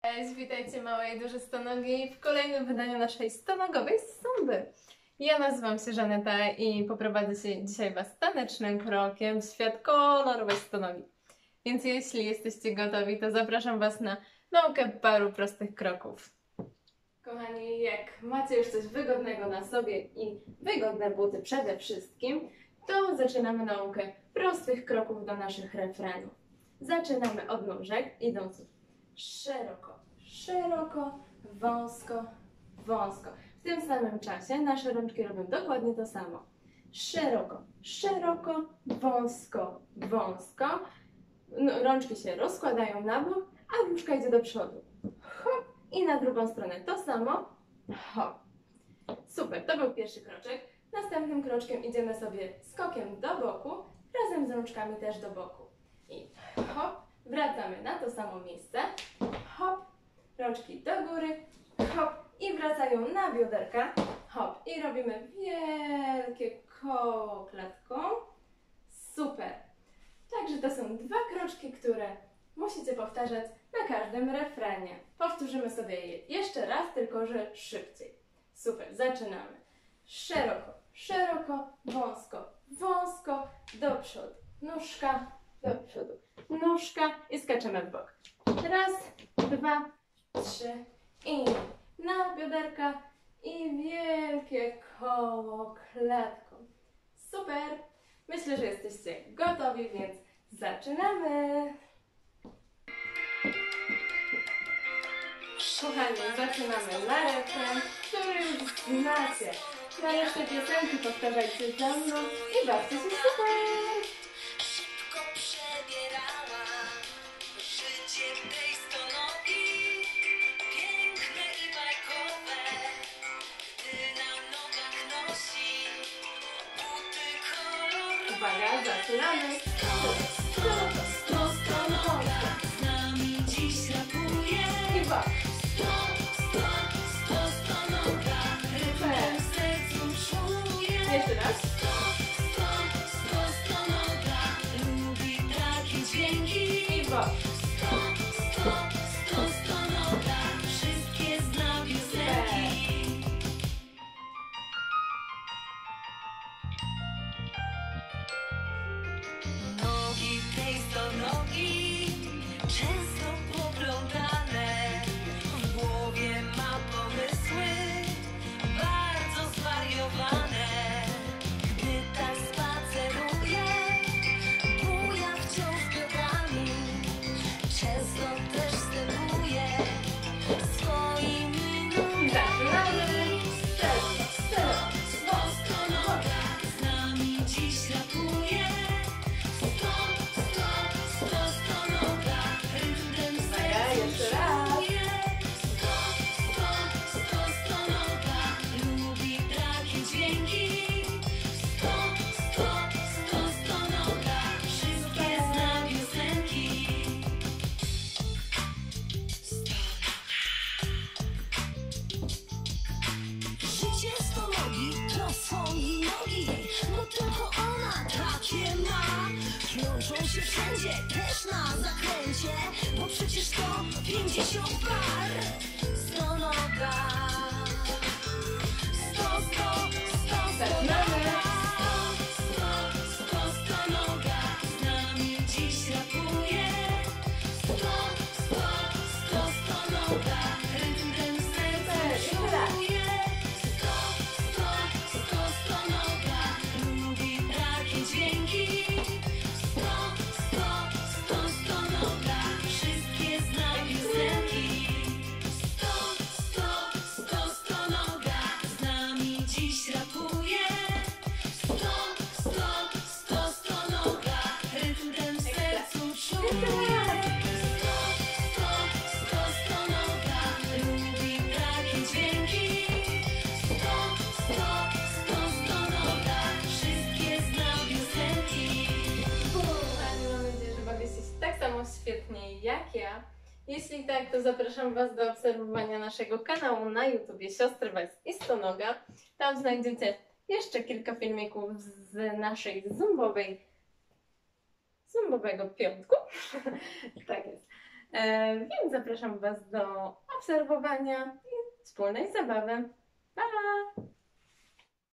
Cześć, witajcie małe i duże stonogi w kolejnym wydaniu naszej stonogowej zumby. Ja nazywam się Żaneta i poprowadzę się dzisiaj Was tanecznym krokiem w świat kolorowej stonogi. Więc jeśli jesteście gotowi, to zapraszam Was na naukę paru prostych kroków. Kochani, jak macie już coś wygodnego na sobie i wygodne buty przede wszystkim, to zaczynamy naukę prostych kroków do naszych refrenów. Zaczynamy od nóżek, idąc szeroko, szeroko, wąsko, wąsko. W tym samym czasie nasze rączki robią dokładnie to samo. Szeroko, szeroko, wąsko, wąsko. Rączki się rozkładają na bok, a nóżka idzie do przodu. Hop. I na drugą stronę to samo. Hop. Super, to był pierwszy kroczek. Następnym kroczkiem idziemy sobie skokiem do boku, razem z rączkami też do boku. I hop, wracamy na to samo miejsce. Hop, rączki do góry, hop i wracają na bioderka. Hop i robimy wielkie koło klatką. Super. Także to są dwa kroczki, które musicie powtarzać na każdym refrenie. Powtórzymy sobie je jeszcze raz, tylko że szybciej. Super, zaczynamy. Szeroko, szeroko, wąsko, wąsko, do przodu. Nóżka, do przodu. Nóżka i skaczemy w bok. Raz, dwa, trzy i na bioderka i wielkie koło klatką. Super! Myślę, że jesteście gotowi, więc zaczynamy! Kochani, zaczynamy na refren, który już znacie. Na resztę piosenki powtarzajcie za mną i bawcie się super! Szybko przebierała życie tej stonogi, piękne i bajkowe, gdy na nogach nosi buty kolorowe. Uwaga, zaczynamy! Stonoga z nami dziś rapuje. I bok! Stonoga rytmem w sercu czuje. Jeszcze raz! Stonoga lubi takie dźwięki. I bok! Stonoga wszystkie zna piosenki. Nogi tej stonogi często poplątane, w głowie ma pomysły bardzo zwariowane. Gdy tak spaceruje, buja wciąż biodrami, często też stępuje swoimi nogami. Zaczynamy! Stonoga z nami dziś rapuje. Stonoga rytmem w sercu jeszcze raz. czuje. Stonoga lubi takie dźwięki. Stonoga wszystkie zna piosenki. Życie stonogi to są jej nogi, bo tylko ona takie ma. Plączą się wszędzie, też na zakręcie, bo przecież to 50 par. Stonoga. Zaczynamy. Stonoga z nami dziś rapuje. Stonoga rytmem w sercu czuje. Stonoga lubi takie dźwięki. Stonoga wszystkie zna piosenki. Stonoga z nami dziś rapuje. Stonoga rytmem w sercu czuje. Stonoga lubi takie dźwięki. Stonoga wszystkie zna piosenki. Kochani, mam nadzieję, że bawicie się tak samo świetnie jak ja. Jeśli tak, to zapraszam Was do obserwowania naszego kanału na YouTubie Siostry Wajs i Stonoga. Tam znajdziecie jeszcze kilka filmików z naszej zumbowego piątku. Tak jest. Więc zapraszam Was do obserwowania i wspólnej zabawy. Pa!